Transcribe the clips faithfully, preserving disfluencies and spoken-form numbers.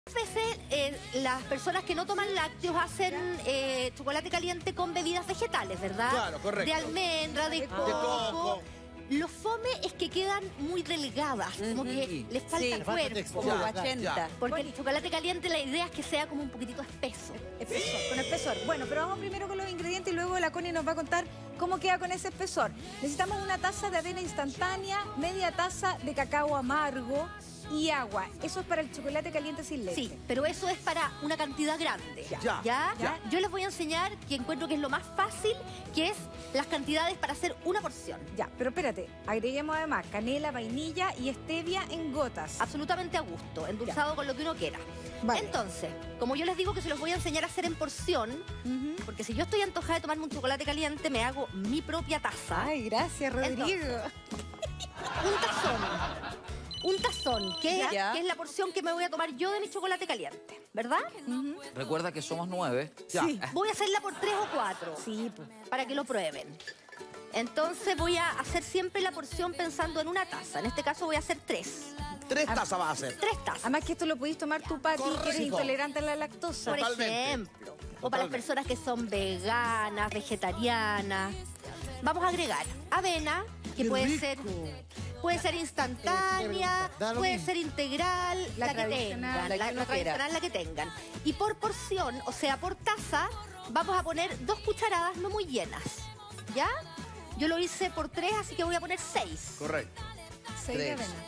A veces eh, las personas que no toman lácteos hacen eh, chocolate caliente con bebidas vegetales, ¿verdad? Claro, correcto. De almendra, de coco. De coco. Lo fome es que quedan muy delgadas, como que les falta Sí, cuerpo. como guachenta. Porque el chocolate caliente la idea es que sea como un poquitito espeso. Espesor, con espesor. Bueno, pero vamos primero con los ingredientes y luego la Connie nos va a contar cómo queda con ese espesor. Necesitamos una taza de avena instantánea, media taza de cacao amargo y agua. Eso es para el chocolate caliente sin leche. Sí, pero eso es para una cantidad grande. Ya. ¿Ya? Ya. Yo les voy a enseñar que encuentro que es lo más fácil, que es las cantidades para hacer una porción. Ya, pero espérate, agreguemos además canela, vainilla y stevia en gotas. Absolutamente a gusto, endulzado con lo que uno quiera. Vale. Entonces, como yo les digo que se los voy a enseñar a hacer en porción, Ujú. porque si yo estoy antojada de tomarme un chocolate caliente, me hago mi propia taza. Ay, gracias, Rodrigo. Un tazón. Un tazón, que, Ya. que es la porción que me voy a tomar yo de mi chocolate caliente, ¿verdad? Ujú. Recuerda que somos nueve. Ya. Sí. Voy a hacerla por tres o cuatro. Sí, pues. Para que lo prueben. Entonces voy a hacer siempre la porción pensando en una taza. En este caso voy a hacer tres. Tres tazas vas a hacer. Tres tazas. Además que esto lo podéis tomar tú, Pati, que eres Correcto. intolerante a la lactosa. Por Totalmente. ejemplo. O para las Totalmente. personas que son veganas, vegetarianas. Vamos a agregar avena, que ¡Qué puede rico! ser puede ser instantánea, Da lo puede mismo. ser integral, La la, que tradicional, tengan, la que la, uno la tradicional, la que tengan. Y por porción, o sea, por taza, vamos a poner dos cucharadas no muy llenas. ¿Ya? Yo lo hice por tres, así que voy a poner seis. Correcto. Seis de Tres. avena.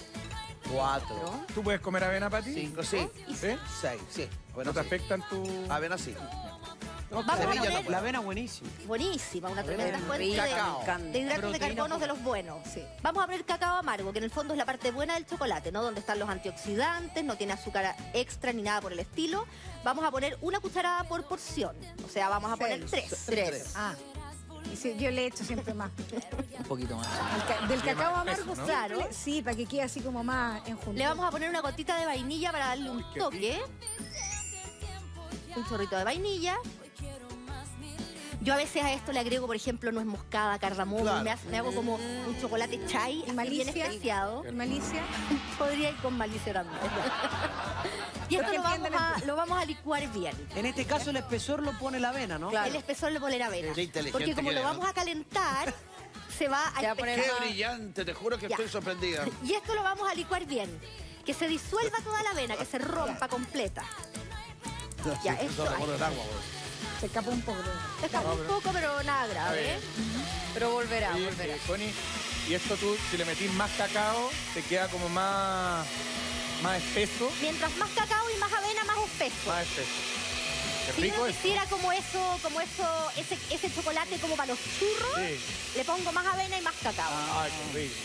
Cuatro. ¿Tú puedes comer avena, Pati? Cinco, sí. ¿Sí? Seis, sí. Avena ¿No te sí. afectan tu...? Avena sí. Vamos a Semilla no poner La avena buenísima. buenísima, una tremenda Rico, fuente de, Cacao. de hidratos de Proteína carbono de pura. los buenos. Vamos a poner cacao amargo, que en el fondo es la parte buena del chocolate, ¿no? Donde están los antioxidantes, no tiene azúcar extra ni nada por el estilo. Vamos a poner una cucharada por porción. O sea, vamos a poner Seis. tres. Tres. Ah. Y sí, yo le echo siempre más. Un poquito más. El ca- del cacao más amargo, peso, ¿no? claro. Claro. Sí, para que quede así como más enjuntado. Le vamos a poner una gotita de vainilla para darle un Qué toque. Un chorrito de vainilla. Yo a veces a esto le agrego, por ejemplo, nuez moscada, cardamomo. Claro. Me, hace- me hago como un chocolate chai, así malicia. bien especiado. ¿Y malicia? Podría ir con malicia también. Y esto Porque lo vamos, entienden a, el- lo vamos a licuar bien. En este caso el espesor lo pone la avena, ¿no? El espesor le pone la avena. Qué inteligente Porque como que lo eres, vamos ¿no? a calentar, se va a Se va a poner Qué espesar. brillante, te juro que Ya. estoy sorprendida. Y esto lo vamos a licuar bien. Que se disuelva toda la avena, que se rompa completa. Ya, Sí, esto eso ahí. con el agua, güey. Se escapó un poco. Escapa un poco, pero nada grave. ¿eh? Pero volverá, Oye, volverá. eh, Connie, y esto tú, si le metís más cacao, te queda como más, más espeso. Mientras más cacao y más avena, más espeso. Más espeso. Qué Si rico yo es. quisiera como eso, como eso, ese, ese chocolate como para los churros, Sí. le pongo más avena y más cacao. Ay, qué rico.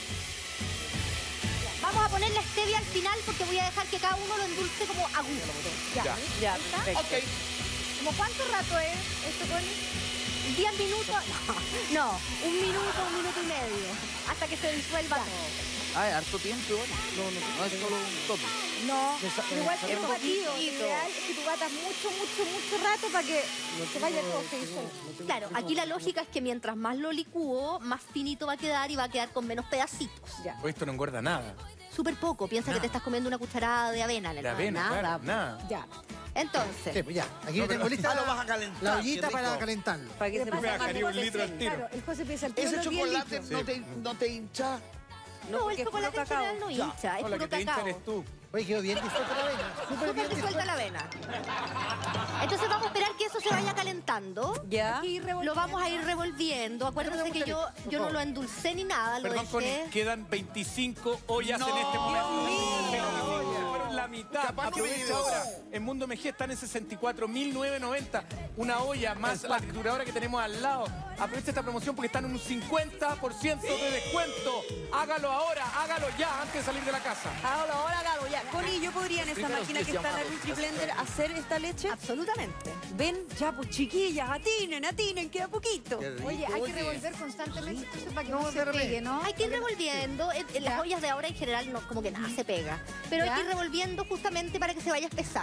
Vamos a poner la stevia al final porque voy a dejar que cada uno lo endulce como a gusto. Ya. Ya, ¿Está? perfecto. Ok. ¿Cómo cuánto rato es esto, Connie? ¿Diez minutos? No, no, un minuto, un minuto y medio. Hasta que se disuelva todo. Ay, harto tiempo igual. No, no, no es solo un toque. No, Esa- igual que esa- el batido. Lo ideal es que tú batas mucho, mucho, mucho rato para que se vaya todo, se disuelva. Claro, aquí la lógica es que mientras más lo licúo, más finito va a quedar y va a quedar con menos pedacitos. Ya. Pues esto no engorda nada. Súper poco. Piensa que Nada. te estás comiendo una cucharada de avena. De avena, nada. claro, nada. Ya. Entonces, Sí, pues ya. Aquí No, tengo pero- lista Ah, lo la, vas a calentar, la qué ollita rico. para calentarlo. Para que se Me pase bajaría un litro al tiro. Claro, el José piensa el tiro. Ese los diez chocolate litros. no te, no te hincha. no, el porque es puro chocolate en cacao. general no Ya. hincha, es No, la puro que te hincha cacao. eres tú. Oye, quedó bien disuelta la avena. Súper Súper bien disuelta la avena. Entonces vamos a esperar que eso se vaya calentando. Ya. Lo vamos a ir revolviendo. Acuérdense que yo, yo no lo endulcé ni nada, lo Perdón, Connie, dejé. quedan veinticinco ollas No, en este momento. Dios mío. Se fueron la mitad. Capaz no Aprovecha video. ahora. En Mundo M G están en sesenta y cuatro mil novecientos noventa. Una olla más la trituradora que tenemos al lado. Aprovecha esta promoción porque están en un cincuenta por ciento de descuento. Hágalo ahora, hágalo ya, antes de salir de la casa. Hágalo, ahora hágalo ya. Connie, ¿yo podría en esa máquina que está en la Nutri-Blender hacer esta leche? Absolutamente. Ven, ya, pues chiquillas, atinen, atinen, queda poquito. Qué rico, Oye, hay que oye. revolver constantemente entonces para que No, no, se de repente. pegue, ¿no? Hay que ir revolviendo. En, en las Ya. ollas de ahora en general no, como que nada se pega. Pero Ya. hay que ir revolviendo justamente para que se vaya espesando.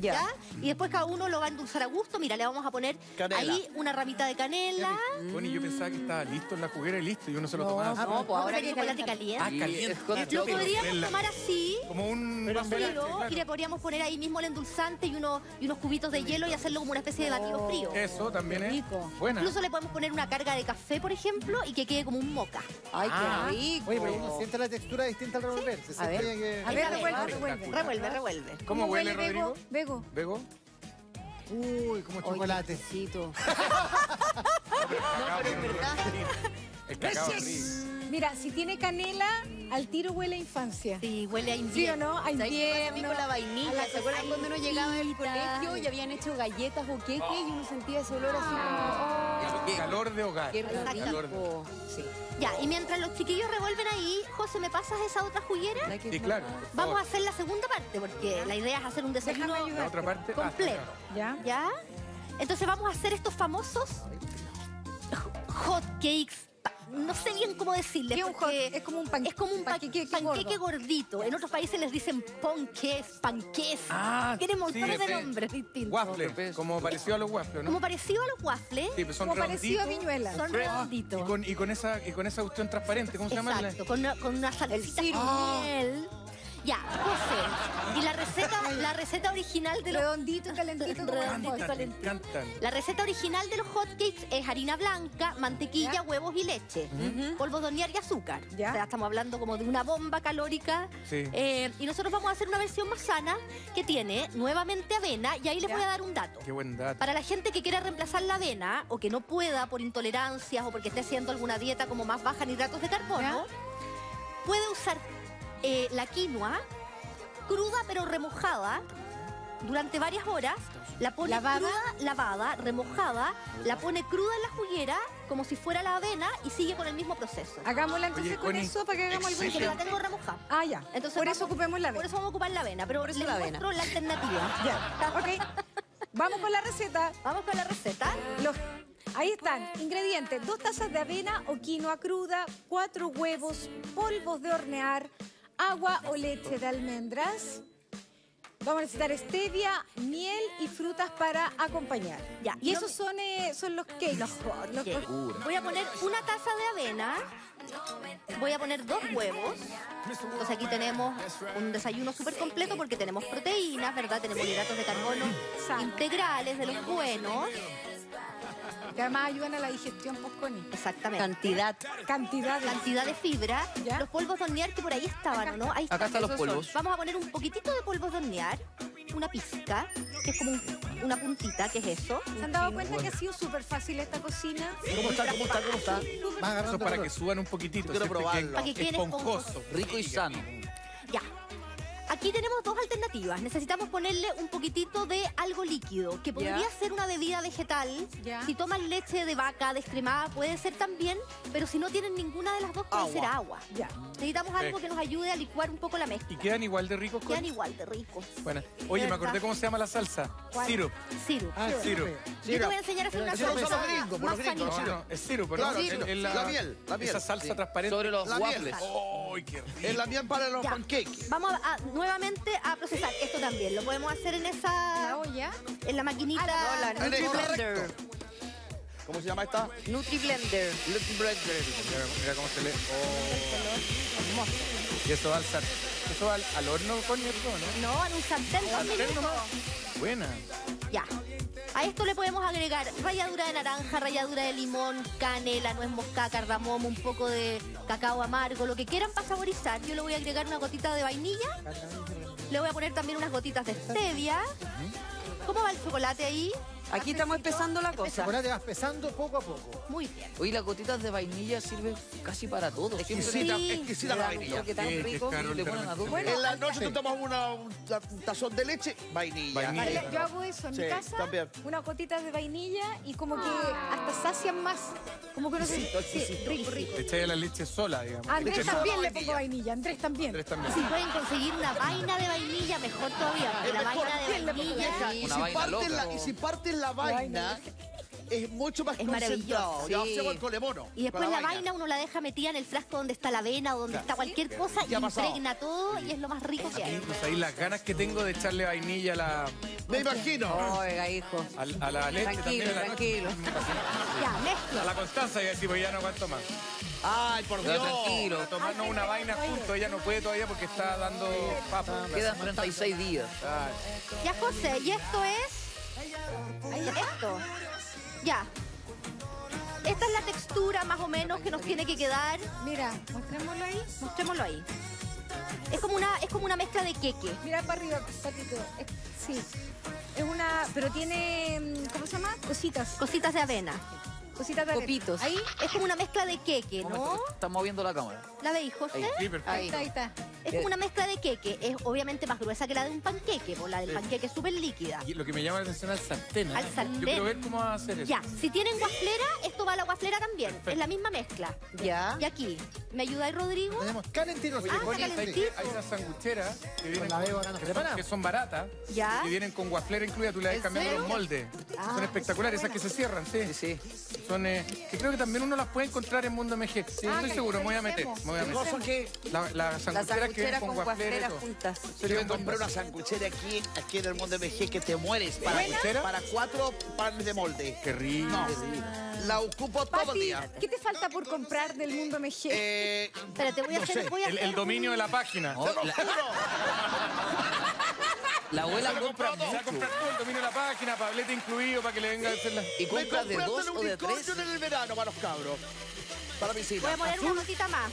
Ya. ¿ya? Y después cada uno lo va a endulzar a gusto. Mira, le vamos a poner Canela. ahí una ramita de canela. Connie, yo pensaba que estaba listo en la juguera y listo, y uno se lo tomaba. así. No, pues ahora que que chocolate caliente. Ah, caliente. Lo podríamos Verla. tomar así. Como un Pero en vaso de verano, leche, claro. Y le podríamos poner ahí mismo el endulzante y, uno, y unos cubitos de hielo y hacerlo como una especie de batido frío. Eso también es rico. buena. Incluso le podemos poner una carga de café, por ejemplo, y que quede como un moca. Ay, Ah. qué rico. Oye, pero uno siente la textura distinta al revolver. Se A ver. siente que... A ver, revuelve, Ah, revuelve. espectacular. Revuelve, revuelve. ¿Cómo huele, Bego? Rodrigo? Bego. ¿Bego? Uy, como chocolate. Necesito. No, pero es verdad. El cacao es rico. Mira, si tiene canela, al tiro huele a infancia. Sí, huele a ¿Sí o invierno. no? A ¿Sabes qué pasa a mí invierno. con la vainilla? a la ¿Se acuerdan cuando uno llegaba del cosita. colegio y habían hecho galletas o queques y uno sentía ese olor así como... El calor de hogar. ¡Qué Calor de- rico! Sí. Ya, y mientras los chiquillos revuelven ahí, José, ¿me pasas esa otra juguera? ¿Verdad que Sí, es claro. más- por Vamos a favor. hacer la segunda parte, porque la idea es hacer un desayuno Déjame La otra parte. ah, está completo. claro. ¿Ya? ¿Ya? Entonces vamos a hacer estos famosos hot cakes. pa- No sé bien cómo decirles. ¿Qué es un hot? porque Es como un pan- es como un pa- panqueque panqueque, gordo. gordito. En otros países les dicen ponques, panques. Ah, Tienen montones sí, de sí. nombres distintos. Waffle, como parecido a los waffles, ¿no? Como parecido a los waffles, Sí, pero son Como parecido a redonditos. viñuelas. son Ah, redonditos. Y con, y con esa y con esa cuestión transparente, ¿cómo se llama? Exacto, con una, con una salsita sirope. con miel. Ya, José. Y la receta, la receta original de los Redondito y calentito. como Redondito y el hot. Me encantan. La receta original de los hotcakes es harina blanca, mantequilla, ¿Ya? huevos y leche, polvo de hornear y azúcar. ¿Ya? O sea, estamos hablando como de una bomba calórica. Sí. Eh, y nosotros vamos a hacer una versión más sana que tiene nuevamente avena. Y ahí les ¿Ya? voy a dar un dato. Qué buen dato. Para la gente que quiera reemplazar la avena o que no pueda por intolerancias o porque esté haciendo alguna dieta como más baja en hidratos de carbono, puede usar eh, la quinoa cruda pero remojada durante varias horas. La pone ¿Lavada? cruda, lavada, remojada, la pone cruda en la juguera como si fuera la avena y sigue con el mismo proceso. Hagámosla entonces Oye, con Connie, eso para que hagamos algo Pero la diferente. tengo remojada. Ah, ya. Entonces Por eso vamos- ocupemos la Por avena. eso vamos a ocupar la avena, pero Por eso les la avena. muestro la alternativa. Ya, ok. Vamos con la receta. Vamos con la receta. Los- ahí están, ingredientes, dos tazas de avena o quinoa cruda, cuatro huevos, polvos de hornear, agua o leche de almendras. Vamos a necesitar stevia, miel y frutas para acompañar. Ya, Y no esos me- son, eh, son los cakes. Los, los- Ok. Voy a poner una taza de avena. Voy a poner dos huevos. Entonces aquí tenemos un desayuno súper completo porque tenemos proteínas, ¿verdad? Tenemos hidratos de carbono Sano. integrales de los buenos. que además ayudan a la digestión post-coni. Exactamente. Cantidad. Cantidad de... Cantidad de fibra. ¿Ya? Los polvos de hornear que por ahí estaban, ¿o no? Ahí Acá están los Esos son. polvos. Vamos a poner un poquitito de polvos de hornear. Una pizca, que es como un- una puntita, que es eso. ¿Se han dado cuenta que ha sido súper fácil esta cocina? ¿Cómo está? ¿Cómo está? ¿Cómo está? Vas Eso agarrando es para color. que suban un poquitito. Quiero ¿cierto? probarlo. Para que quede esponjoso. Rico y sano. Ya. Aquí tenemos dos alternativas. Necesitamos ponerle un poquitito de algo líquido, que podría Ya. ser una bebida vegetal. Ya. Si toman leche de vaca descremada puede ser también, pero si no tienen ninguna de las dos puede Agua. ser agua. Ya. Necesitamos algo que nos ayude a licuar un poco la mezcla. ¿Y quedan igual de ricos? Quedan Connie? igual de ricos. Bueno. Oye, De me acordé verdad. cómo se llama la salsa. ¿Cuál? Sirup. Sirup. Ah, sí. Sirup. Yo te voy a enseñar a hacer una Eso lo usan salsa los gringos, por más los gringos, sanita. No, no, es sirup, ¿no? Claro, Es- sirup. es La miel, la miel. Esa salsa Sí. transparente. Sobre los La miel. waffles. ¡Ay, qué rico! Es la miel para los Ya. pancakes. Vamos a, a- nuevamente a procesar esto también. Lo podemos hacer en ¿La esa... olla? en la maquinita. No, la En Nutri esto. Blender. ¿Cómo se llama esta? Nutri Blender. Little Blender. Mira, mira cómo se le... Oh. Y eso va al sartén. ¿Eso va al, al horno, Connie, esto, no? No, en un sartén Sartén también. nomás. Buena. Ya. A esto le podemos agregar ralladura de naranja, ralladura de limón, canela, nuez moscada, cardamomo, un poco de cacao amargo, lo que quieran para saborizar. Yo le voy a agregar una gotita de vainilla. Le voy a poner también unas gotitas de stevia. ¿Cómo va el chocolate ahí? Aquí estamos empezando la El cosa. chocolate vas pesando poco a poco. Muy bien. Oye, las gotitas de vainilla sirven casi para todo. Siempre Exquisita, Sí. exquisita le la dan un vainilla. toque tan Sí, que rico. es caro y le el ponen a todo. caramelo. En la noche te tomas una, un ta- un tazón de leche, vainilla. Vainilla. Yo hago eso en Sí, mi casa, también. unas gotitas de vainilla y como que hasta sacian más. Como que no se... Exquisito, Sí, exquisito. rico, rico. Le echáis la leche sola, digamos. A Andrés Leche sola, también le vainilla. pongo vainilla, Andrés también. Andrés también. Si pueden conseguir una vaina de vainilla, mejor todavía. Porque la Es mejor. vaina de ¿Quién le pone vainilla Deja, y Una si vaina partes loca. la, y si partes la vaina, es mucho más Es concentrado. maravilloso. Ya Sí. hacemos el colemono. y después la vaina uno la deja metida en el frasco donde está la avena o donde está cualquier cosa y ¿Qué ha pasado? impregna todo y es lo más rico que hay. Pues ahí las ganas que tengo de echarle vainilla a la, Me imagino. Oiga, hijo. A, a la leche Tranquilo, también en la tranquilo. noche. Ya, A mezcla. la Constanza, y así, pues ya no aguanto más. Ay, por Pero Dios. tranquilo. Tomarnos una vaina juntos, ella no puede todavía porque está dando papas. Quedan treinta y seis días. Ay. Ya, José, y esto es... Esto. Ya. Esta es la textura más o menos que nos tiene que quedar. Mira, mostrémoslo ahí. Mostrémoslo ahí. Es como una, es como una mezcla de queque. Mira para arriba, Patito. Es- sí. Es una... Pero tiene... mm, ¿Cómo se llama? Cositas. Cositas de avena. Cositas de arena. Copitos. Ahí. Es como una mezcla de queque, ¿no? Está moviendo la cámara. ¿La veis, José? Sí, perfecto. Ahí está, ahí está. Es como una mezcla de queque. Es obviamente más gruesa que la de un panqueque, porque la del panqueque es súper líquida. Y lo que me llama la atención es el sartén. ¿eh? Al sartén. Yo quiero ver cómo va a hacer eso. Ya, si tienen guaflera, esto va a la guaflera también. Es la misma mezcla. Ya. Y aquí, ¿me ayudáis, Rodrigo? Tenemos calentito. Ah, Oye, Connie, está ¿sabes calentito. qué? Hay unas sangucheras que vienen la veo con- acá, nos que, son, preparamos. que son baratas, Ya. que vienen con guaflera incluida, tú le vas ¿En cambiando serio? los moldes. Ah, son espectaculares, esas que se cierran, sí. Sí, sí. Son, eh, que creo que también uno las puede encontrar en Mundo M G. Sí, Ah, estoy que seguro, me voy a meter. revisemos. Me voy a meter. Cosa que La, la Las sanguchera que viene sangucheras con con guaflera y guafleras todo. juntas. Yo compré una sanguchera aquí, aquí en el Mundo M G que te mueres. Para, ¿Sanguchera? para cuatro panes de molde. Qué rico. No, la ocupo todo el Pati, día. ¿qué te falta por comprar del Mundo M G? Eh, Espérate, voy a no hacer... sé. Voy a El, hacer el dominio de la página. No, la, la abuela Se va a compra comprar, se va a mucho. comprar todo el dominio de la página, pablete incluido para que le venga a hacer la... Y me compra de compré dos hasta o el de tres. unicornio en el verano para los cabros. Para mis Voy hijas. a poner una notita más.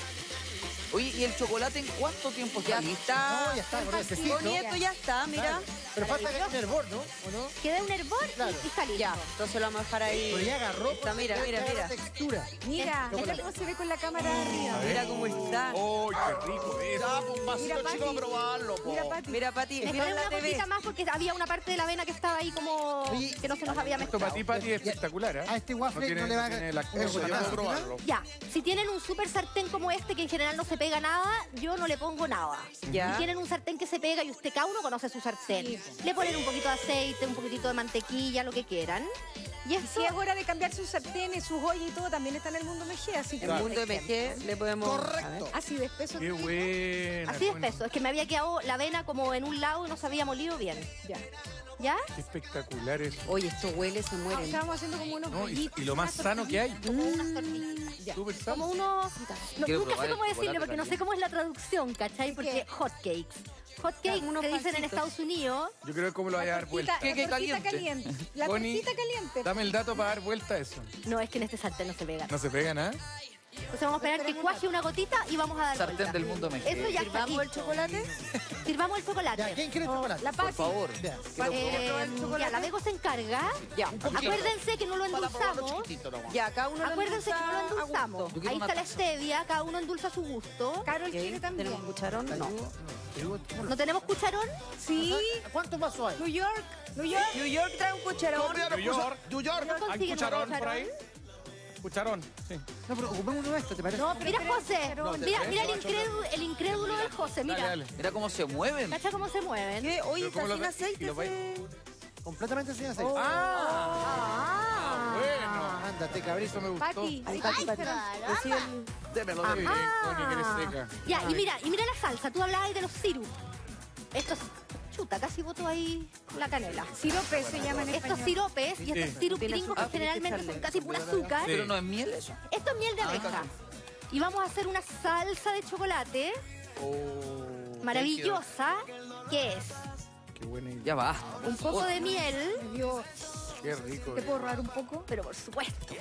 Oye, ¿y el chocolate en cuánto tiempo está Ya listo? está. No, ya está, con ese sí, Connie, ¿no? esto ya está, mira. Pero falta que haya un hervor, ¿no? ¿O no? Queda un hervor y- Claro. y está listo. Ya, entonces lo vamos a dejar ahí. Pero ya agarró. Está, mira, porque mira, ya mira. la textura. Mira, mira cómo se ve con la cámara de arriba. Mira cómo está. ¡Oh, qué rico es! Ya, pues, un vasito Mira, chico Pati. a probarlo, po. Mira, Pati. Mira, Pati, Me mira quedé la una T V. cosita más porque había una parte de la avena que estaba ahí como... Oye, que no se nos había Esto mezclado. para ti, Pati, es espectacular, ¿eh? A este waffle tiene- no le va a- tiene la Eso, Eso, cosa, yo nada. nada. puedo probarlo. Ya, si tienen un super sartén como este que en general no se pega nada, yo no le pongo nada. Ya. Si tienen un sartén que se pega y usted cada uno conoce su sartén, le ponen un poquito de aceite, un poquitito de mantequilla, lo que quieran. Y Y esto si es hora de cambiar sus sartenes, sus ollas y todo, también está en el Mundo M G, así que... El mundo M G le podemos. Correcto. Así de espeso. ¡Qué buena! así de Connie. espeso. Es que me había quedado la avena como en un lado y no se había molido bien. Ya. ¿Ya? ¡Qué espectacular es! Oye, esto huele, se Ah, mueren. estábamos haciendo como unos No, y, bollitos, y lo más unas sano que hay. Como unas tortillitas. Ya. Súper Como sano. unos... No, Quiero nunca probar sé cómo el decirle chocolate porque no sé también. cómo es la traducción, ¿cachai? Porque hotcakes. Hotcakes unos que dicen en pancitos. Estados Unidos. Yo creo que cómo lo vaya a dar tortita- vuelta. ¿Qué, qué la tortita caliente? caliente. La Connie, tortita caliente. Dame el dato para dar vuelta a eso. No, es que en este sartén no se pega. No se pega nada. Entonces vamos a esperar que cuaje una gotita y vamos a dar Sartén vuelta. del mundo M G. Eso ya está ¿Sirvamos el listo. chocolate? Sirvamos el chocolate. Ya, ¿quién quiere chocolate? La Por Pati. favor. Ya. Eh, ya, la Bego se encarga. Ya. Acuérdense que no lo Para probarlo endulzamos. chiquitito nomás. Ya, cada uno lo Acuérdense que no lo endulza a endulzamos. gusto. Yo quiero Ahí una está la taza. stevia, cada uno endulza a su gusto. Carol Ok, quiere también. ¿Tenemos cucharón? No. ¿No tenemos cucharón? Sí. ¿Cuántos vasos hay? New York. New York. New York trae un cucharón. Compre, New York. New York. ¿No ¿Hay consiguen cucharón un por ahí? Cucharón, sí. No, pero ocupemos uno de estos, ¿te parece? No, pero Mira, espera, José. pero- Mira, mira el incrédulo, el incrédulo del José. Dale, Mira. dale. Mira cómo se mueven. ¿Cacha cómo se mueven? ¿Qué? Oye, Pero ¿cómo está lo sin ve- y aceite. lo ve- ese- Completamente sin aceite. ¡Ah! Ah. Bueno. Ándate, cabrito. Eso me gustó. Pati. Ay, Ay, Pati, Pati. caramba. Recibe el- Démelo, Qué démelo. bien, Connie, que eres seca. Ya, y mira, y mira la salsa. Tú hablabas de los sirup. Esto es... Chuta, casi boto ahí la canela. Sirope se llama en Estos español. siropes y Sí. estos sirup Tiene gringos que azúcar, tienes que generalmente son echarle. casi pura azúcar. Sí. Pero no es miel eso. Esto es miel de abeja. Y vamos a hacer una salsa de chocolate Oh, maravillosa, que es qué buena idea. Ya basta. un poco de miel, Dios, Qué rico. ¿te puedo robar un poco? pero por supuesto.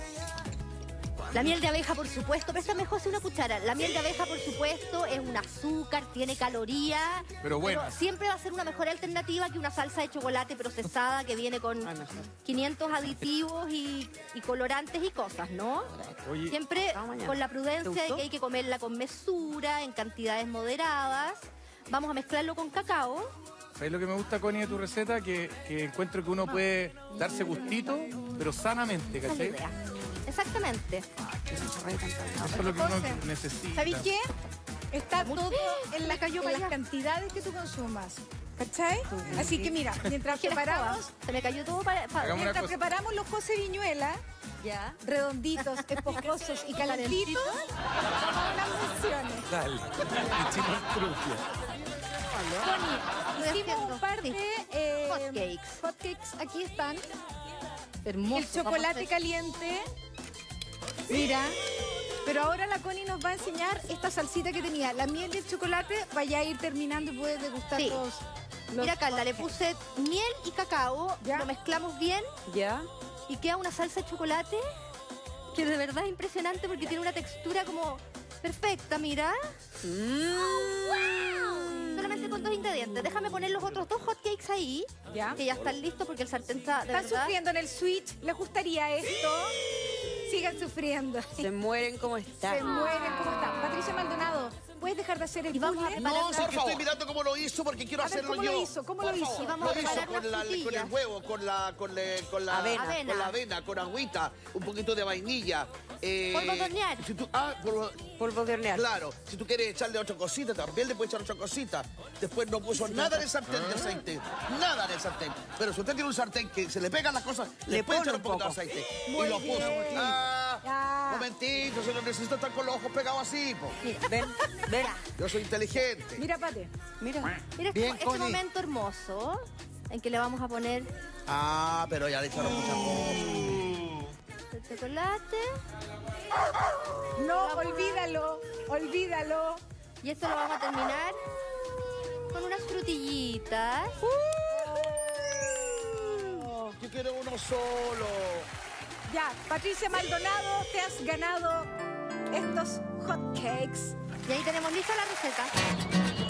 La miel de abeja, por supuesto, préstame, José, una cuchara. La miel de abeja, por supuesto, es un azúcar, tiene calorías. Pero buena. siempre va a ser una mejor alternativa que una salsa de chocolate procesada que viene con quinientos aditivos y, y colorantes y cosas, ¿no? Oye, Siempre Vamos mañana. con la ¿Te prudencia de gustó? que hay que comerla con mesura, en cantidades moderadas. Vamos a mezclarlo con cacao. ¿sabes lo que me gusta, Connie, de tu receta? Que, que encuentro que uno puede darse gustito, pero sanamente, Esa es la ¿cachai? idea. Exactamente. Eso es lo que uno José, necesita. ¿Sabéis qué? Está Mucho- todo en, la, cayó en para las allá. cantidades que tú consumas. ¿Cachai? Así que mira, mientras ¿Quieres preparamos, probar? Se me cayó todo para... para- Hagamos una mientras cosa. preparamos los José Viñuela, Ya. redonditos, esponjosos y calentitos, vamos a unas menciones. Dale. El chino trufia. Connie, hicimos un par de eh, Hotcakes. Hotcakes, aquí están. Hermoso. El chocolate caliente. Mira. Pero ahora la Connie nos va a enseñar esta salsita que tenía. La miel y el chocolate vaya a ir terminando y puedes degustar Sí. los, los Mira, Carla, le hotcakes. puse miel y cacao, Ya. lo mezclamos bien ¿Ya? y queda una salsa de chocolate que de verdad es impresionante porque tiene una textura como perfecta, mira. Mm. Solamente con dos ingredientes. Déjame poner los otros dos hotcakes ahí, Ya. que ya están listos porque el sartén está de ¿Están verdad. sufriendo en el Switch? ¿Les gustaría esto? Sigan sufriendo. Se mueren como está. Se mueren. ¿Cómo están? Patricia Maldonado, ¿puedes dejar de hacer el Y vamos a puzzle? preparar No, la- porque por estoy mirando cómo lo hizo porque quiero A ver, hacerlo ¿cómo yo. lo hizo? ¿Cómo Por lo hizo? favor. Y vamos Lo a hizo preparar con, las la, con frutillas. el huevo, con la, con, le- con la Avena. Avena. con la avena, con agüita, un poquito de vainilla. Eh, Polvo de hornear. Si tú, ah, polvo- Polvo de hornear. claro. Si tú quieres echarle otra cosita, también le puedes echar otra cosita. Después no puso nada en el sartén de aceite. Nada en el sartén. Pero si usted tiene un sartén que se le pegan las cosas, le, Le puede pone echar un un poquito de poco. aceite. Muy y lo puso. bien. Ah, Ya. momentito, se lo necesito estar con los ojos pegados así, po. Ven, ven. Yo soy inteligente. Mira, Pate. Mira. Mira este, Bien, este Connie. momento hermoso en que le vamos a poner Ah, pero ya le echaron muchas cosas. el chocolate No, olvídalo. Olvídalo. y esto lo vamos a terminar con unas frutillitas. Yo quiero uno solo. Ya, Patricia Maldonado, te has ganado estos hotcakes. Y ahí tenemos lista la receta.